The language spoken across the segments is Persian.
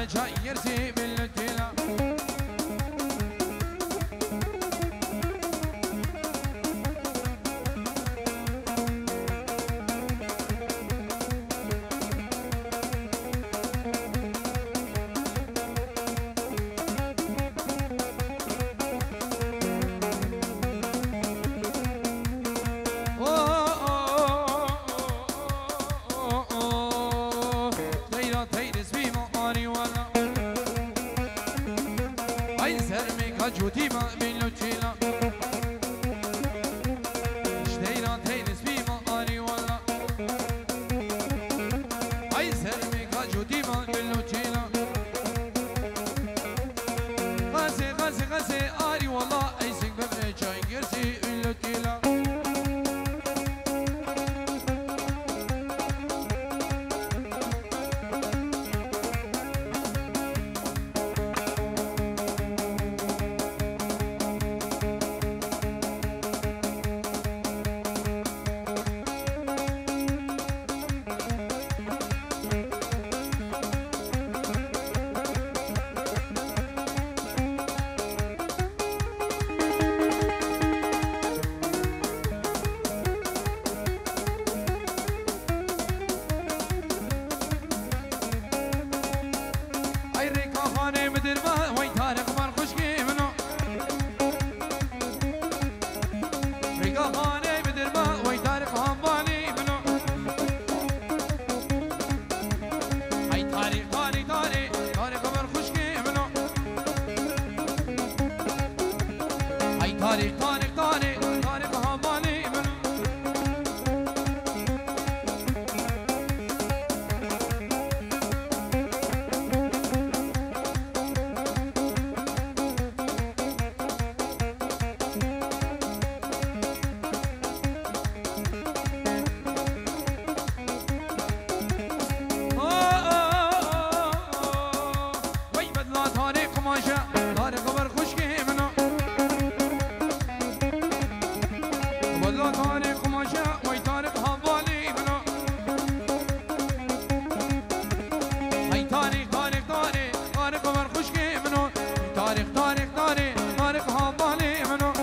ببر جای گرزی بلتیلا جودی ما بینو چیلا اشتیران تینس بی ما آری والا ای سرمی کا جودی ما بینو چیلا غازی غازی غازی آری والا ای سنگ ببره چای گرزی بینو چیلا طارق طارق طارق طارق هبالي من وي بدلا طارق قماشة طارق قبر خشكي منو بدلا طارق قماشة وي طارق هبالي منو هاي طارق طارق طارق طارق قبر خشكي منو طارق طارق طارق طارق هبالي منو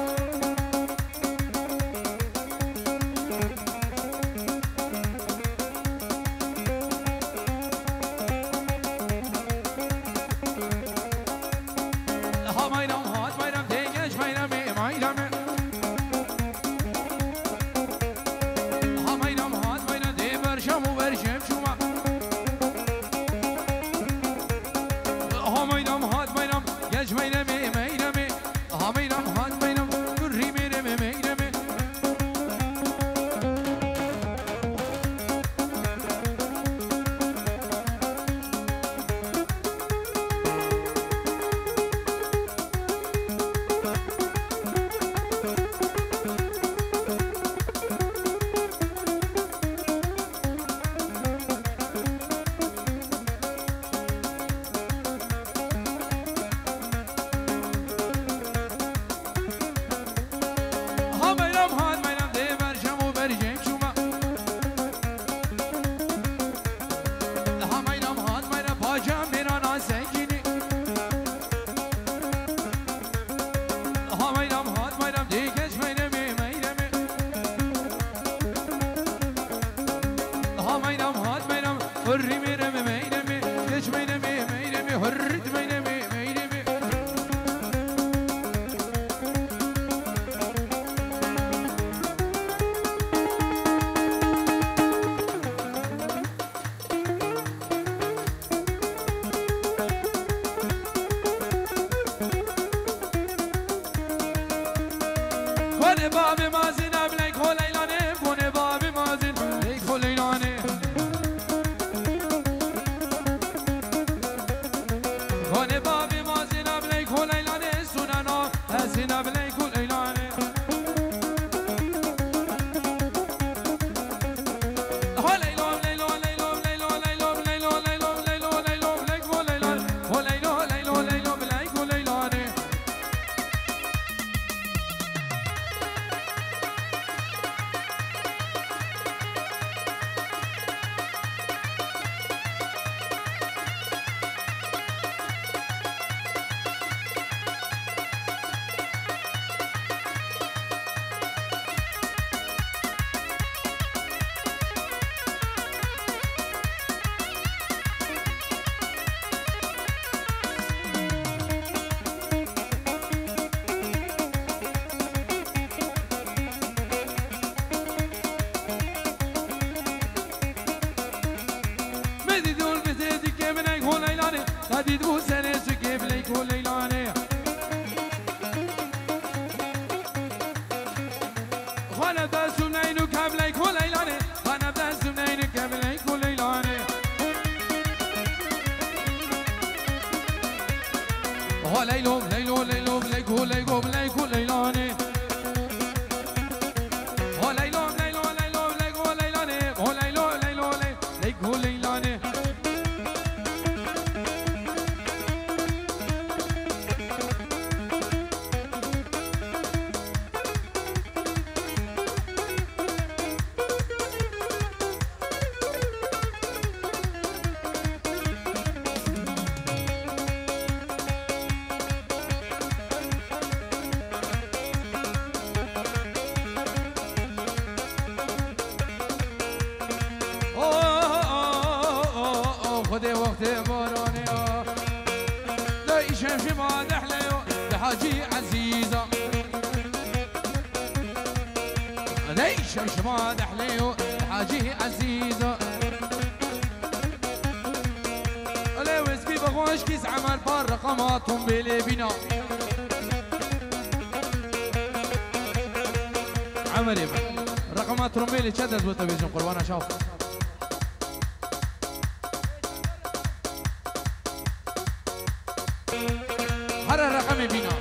حديد وسنة سكيب ليك وليلاني وانا بس منين وكاب ليك وليلاني وانا بس منين وكاب ليك وليلاني وليلهم ليلو ليلو ليك وليكو ليك وليلاني وليلهم ليلو ليلو ليك وليلاني وليلو ليلو ليك وليلاني خذي وقت باراني لا يشمش ما دحليو بحاجي عزيزة لا يشمش ما دحليو بحاجي عزيزة لا وسكي بغوش كيس عمل بار رقماتهم بلي بنا عملي رقمات رميلي شدد بطبيجن قربانا شوف هر رقمي بينا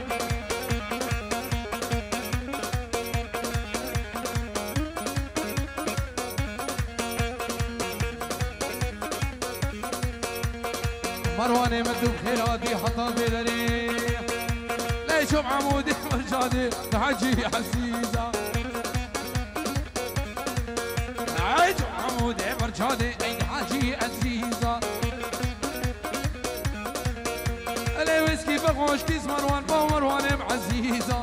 مرواني مدوب خيراتي حطها بدري لا يشوف عمودي مرشادي بحجي عزيزة عيش عمودي مرشادي اي حاجي عزيزة علي ويسكي بغوش كيس مروان مروان بعزيزة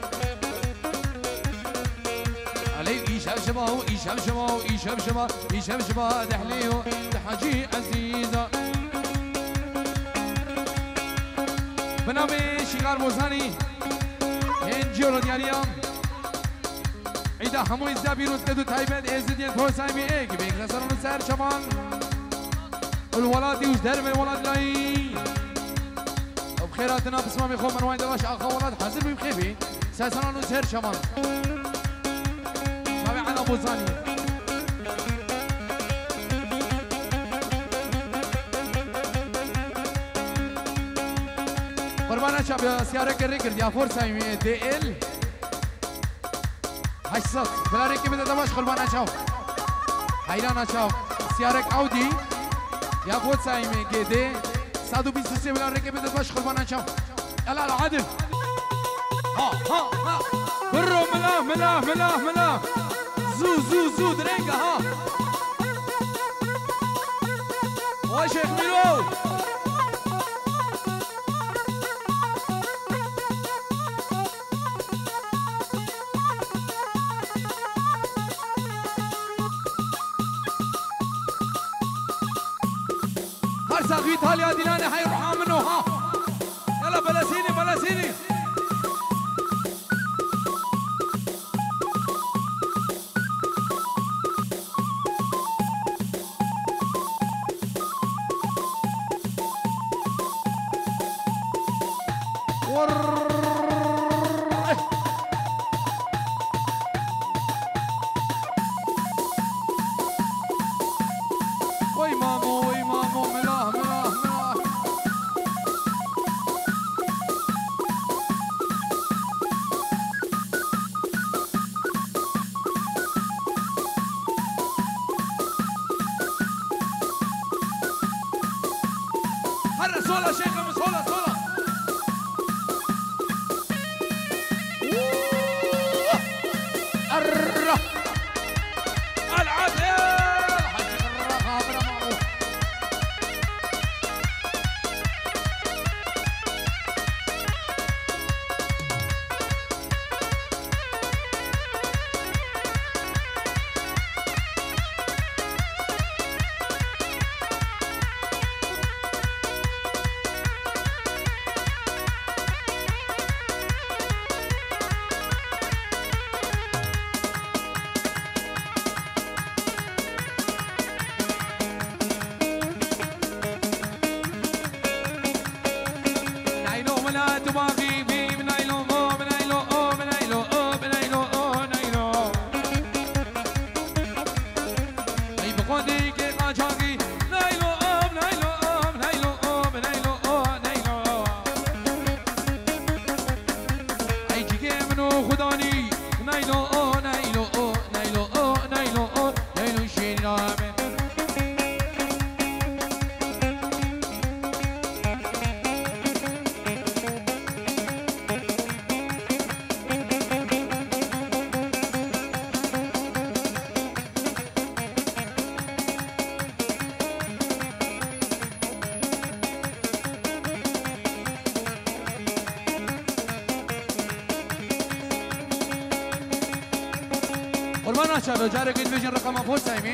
علي ايشاب شباو ايشاب شباو ايشاب شبا ايشاب شبا دحليو دحاجي عزيزة بنامي شغار موزاني انجيرو دياليام عيدا همو ازدا بيروز كدو تايبت ازدين توسايمي ايك بيك نسرون سهر شبان الولادي وش درب الولاد لاي بخيراتنا بسمامي خو من وين دواش اخو ولاد حازر بمخيبي ساسرون وسهر شبان شابي على موزاني قربانا شاب سيارة كريكر يا فورسايمي دي ال 800 بلا ريكي بدا دواش قربانا شاو حيرانا شاو سيارة اودي يا فورسايمي دي 123 بلا ريكي بدا دواش قربانا شاو يلا العدل ها برو ملاه زو درينجا ها وشيخ ميلو ساقي ايطاليا ديلاني حيروح منه ها يلا بلاسيني وي مامو ملاه هرا صولة شيخة صولة تو باقی بی بنایلو بنایلو بنایلو بنایلو بنایلو ای بخوندی که قاچاقی نایلو بنایلو بنایلو بنایلو بنایلو ای جیگه منو خدانی نایلو نایلو نایلو نایلو نایلو شیرامه قربان شب جاره قید بجن رقم فوت سایمی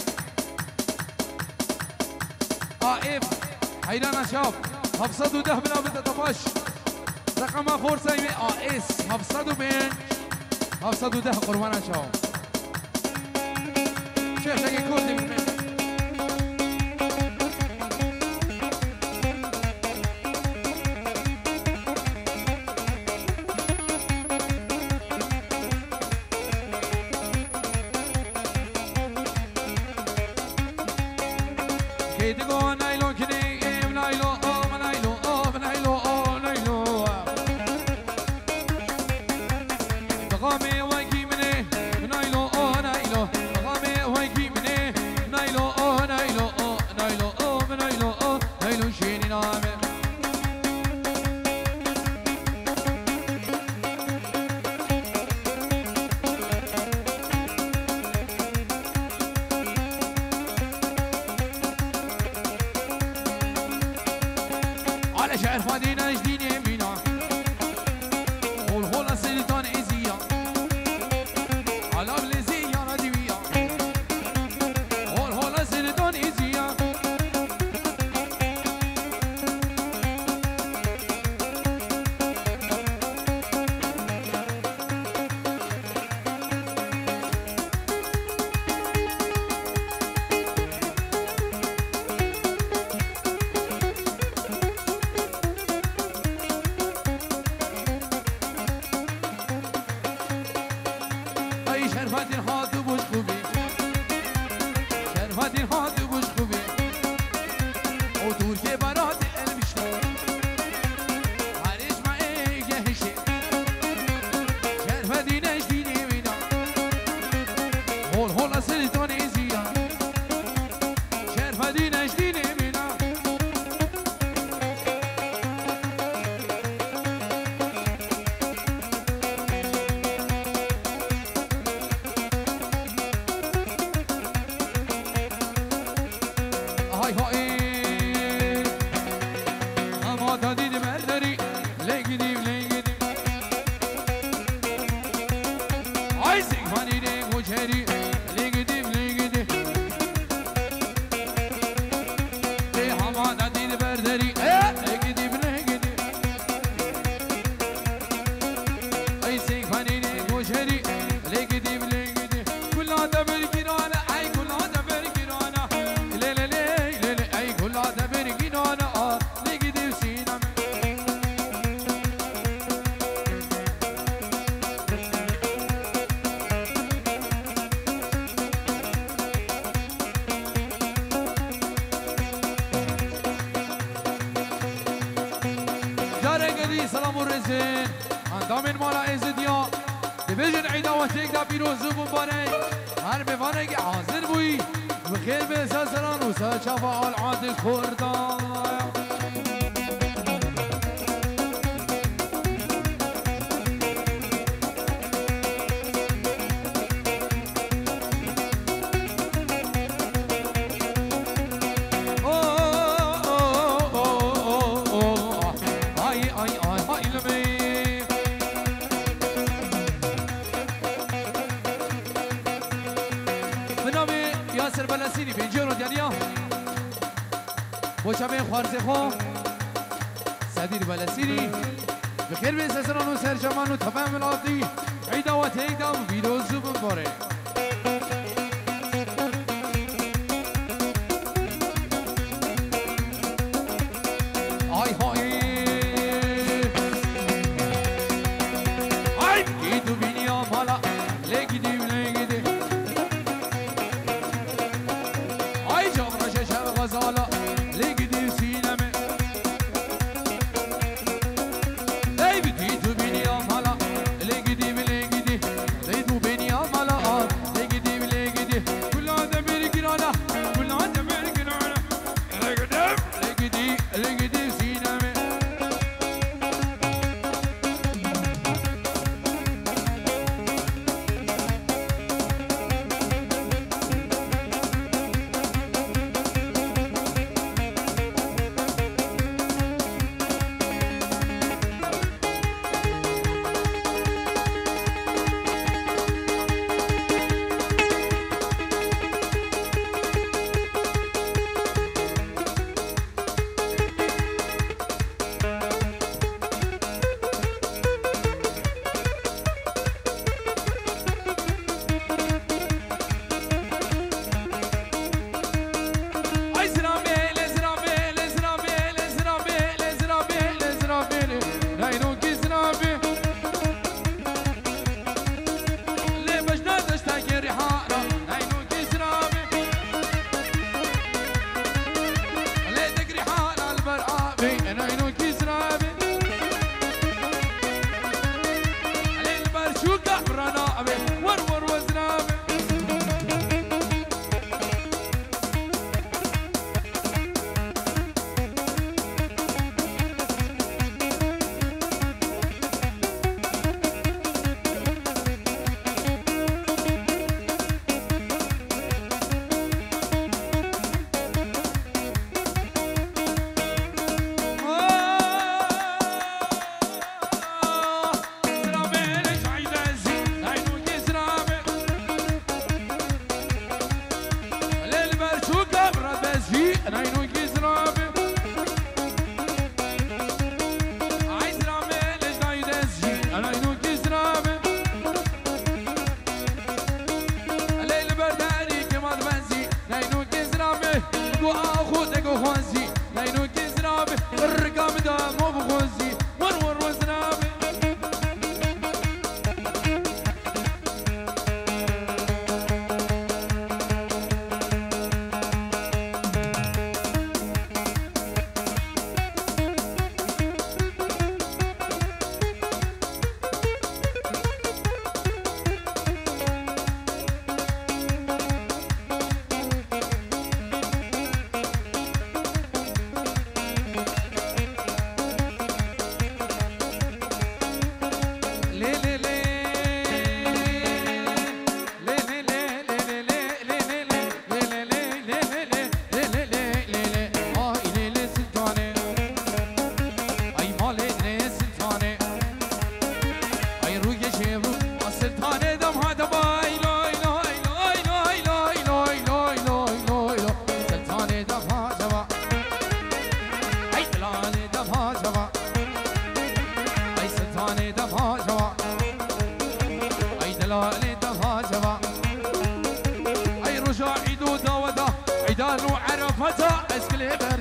آئف حیران شاب 710 بلا بتتفاش رقم فوت سایمی آئس 705 710 قربان شاب شیخ شکی کردی بکنی Go nylon kini nylon oh nylon oh nylon oh nylon بقامي ويكي مني نايلو oh نايلو بقامي ويكي مني نايلو oh نايلو oh نايلو oh نايلو oh نايلو شيني نامي شعر فادينا جديد يمينا والهولا سلطان عزية على بلزية ردوية والهولا سلطان عزية شرفت الهات بوش خوبی شرفت الهات بوش خوبی او دور که برات البشته هرش ما ایگهشه شرفت نجدینی مینا هول هول سلطان عزیزا شرفت نجدینی مینا سلام و رزین اندامین مالا ازدیا دبیجن عیدا و تیک دا پیروز و مبارک هر بفانه که حاضر بوی بخیر به سلسلان و سچفا العاد کردان بلاسيني بنجيرو دياليا وشامي خوارزي خو سدير بلاسيني بخير بسسران وسر جمان وتفاهم العادي عيدا وتيدا وفيروز ومبارك هاي هاي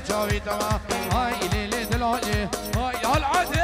شاوي تما هاي ليلي دلالي هاي العدل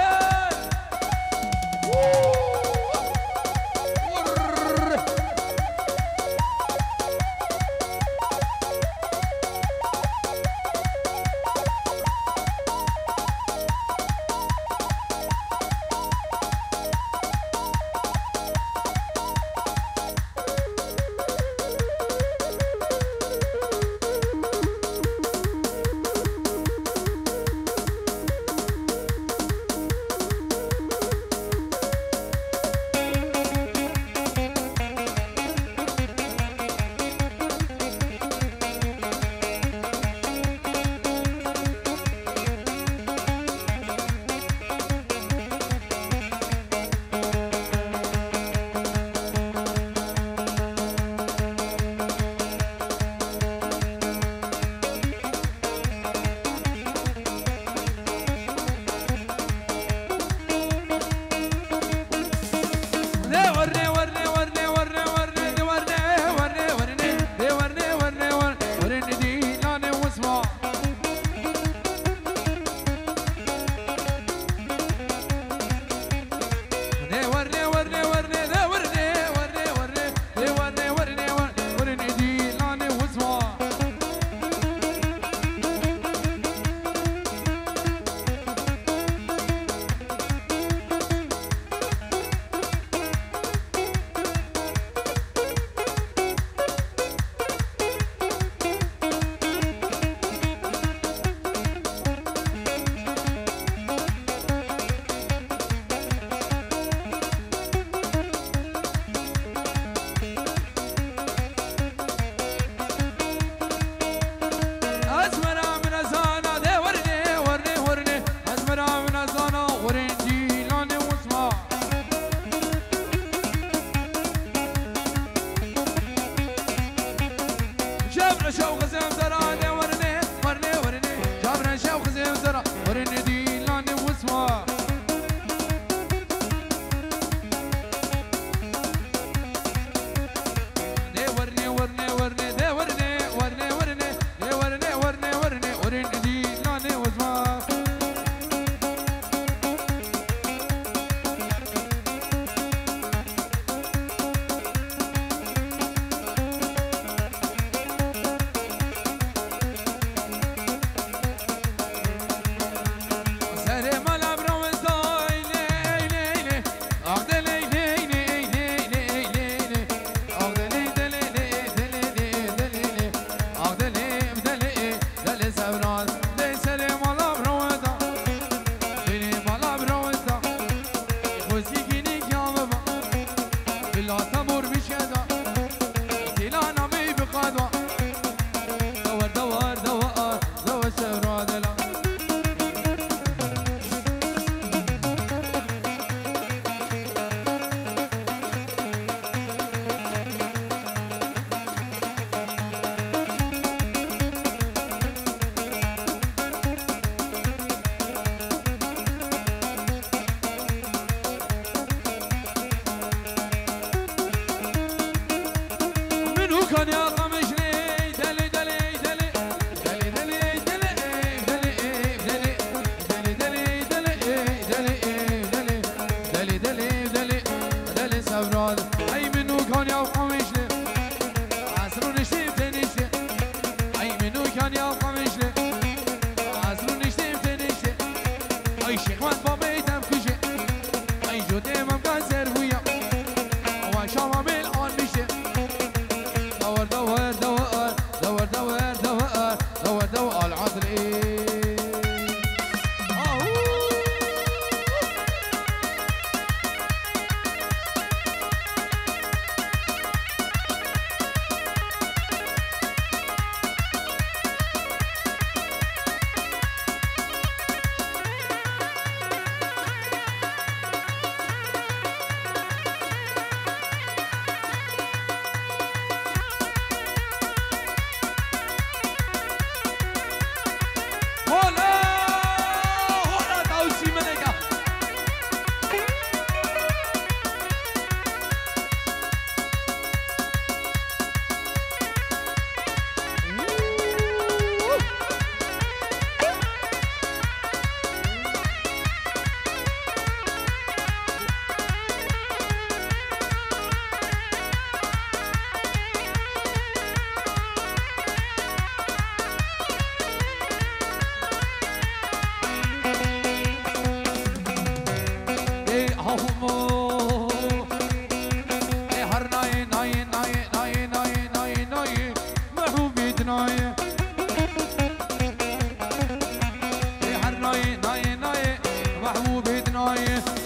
دور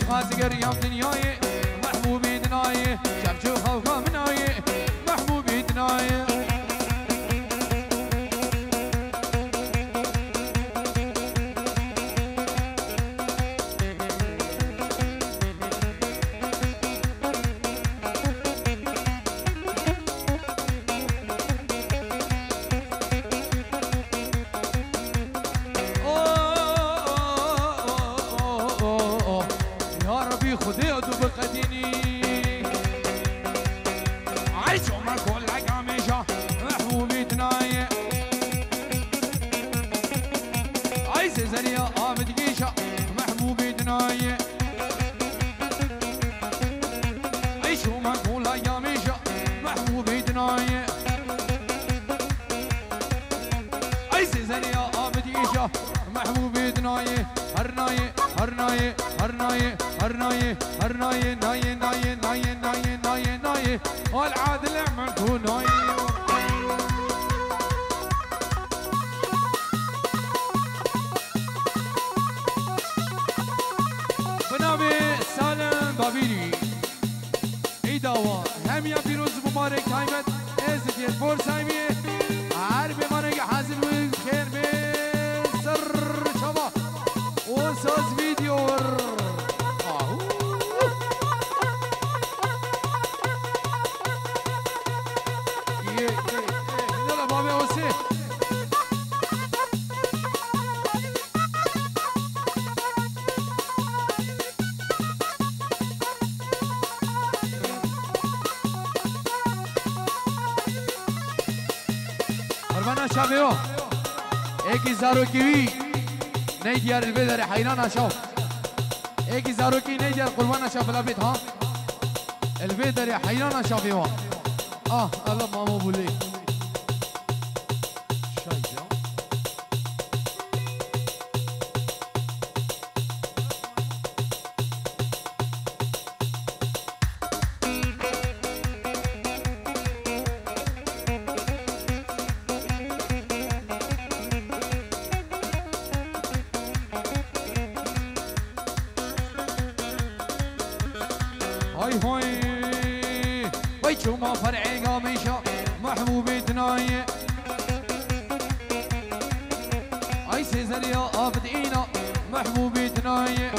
خازقر يوم دنياي محبوبي دناي شبشو خوكا مناي محبوبي دناي محبوبي دناي هرناي هرناي هرناي هرناي هرناي ناي ناي ناي ناي ناي ناي والعادل عملتو ناي بنابي سالم بابيري عيداوا هم يا فيروز مبارك هايمت ازدي الفور سايمي عارف مانك حازم وخير بي وصوص فيديو يلا بابي وسي قربانا شافيو ايكي زارو كيوي نيديار البدر حيران اشوف ايكي زاروكي نيديار قربان اشوف الابيت ها البدر حيران اشوف يوا الله مامو بولي شايجا هاي هاي وي شوما فرعي قاميشا محبوبي دناي اي سيزريا ابدينا محبوبي دناي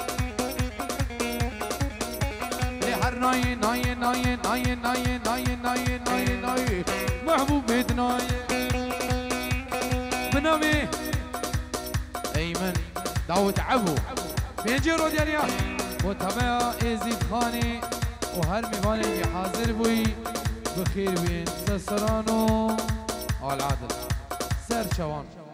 هرناي ناي ناي ناي ناي ناي ناي ناي ناي محبوبي دناي بنامي ايمن داود عبو بينجرو دياليا وتابع ازيد خاني وهر ميواني حاضر بوي بخير بين سسرانو والعدل سر شوان